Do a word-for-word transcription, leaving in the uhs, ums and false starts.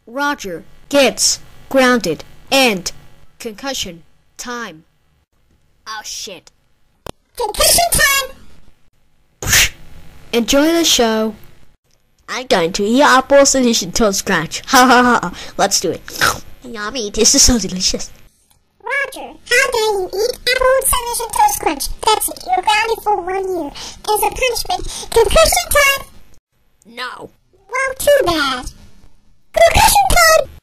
Roger gets grounded and concussion time. Oh shit. Concussion time! Enjoy the show. I'm going to eat apple solution toast crunch. Ha ha ha. Let's do it. Yummy, this is so delicious. Roger, how dare you eat apple solution toast crunch? That's it, you're grounded for one year. As a punishment, concussion time? No. Well, too bad. Concussion time!